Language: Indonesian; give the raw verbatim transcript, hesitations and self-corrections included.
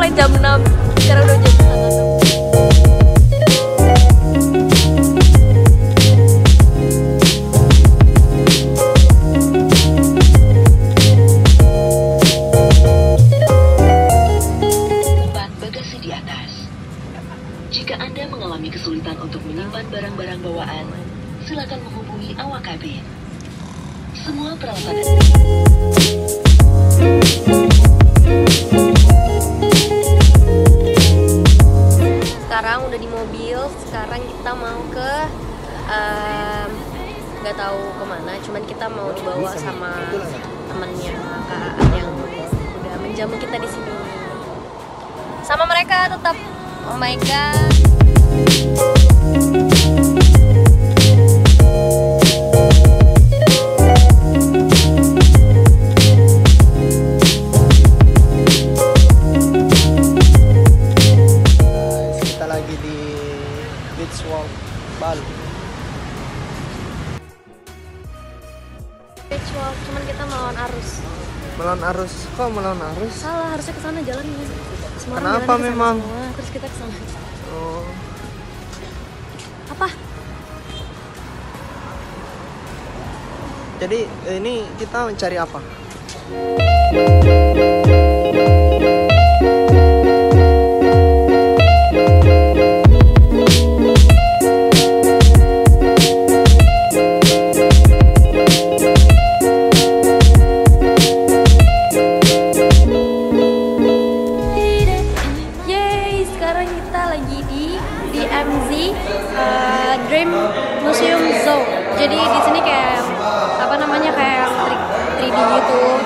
mulai jam enam, sekarang udah jam setengah enam. Jika Anda mengalami kesulitan untuk menyimpan barang-barang bawaan, silakan menghubungi awak kabin. Semua peralatan sekarang udah di mobil. Sekarang kita mau ke nggak um, tahu kemana, cuman kita mau dibawa sama temannya Kak yang udah menjamu kita di sini. Sama mereka tetap. Oh my god. Kita lagi di Beach Walk Bali. Beach Walk, cuman kita melawan arus. Melawan arus? Kok melawan arus? Salah, harusnya ke sana jalannya. Kenapa memang? Semua, terus kita ke sana. Oh. Apa? Jadi ini kita mencari apa? Uh, Dream Museum Zoo. Jadi di sini kayak apa namanya kayak tiga D gitu.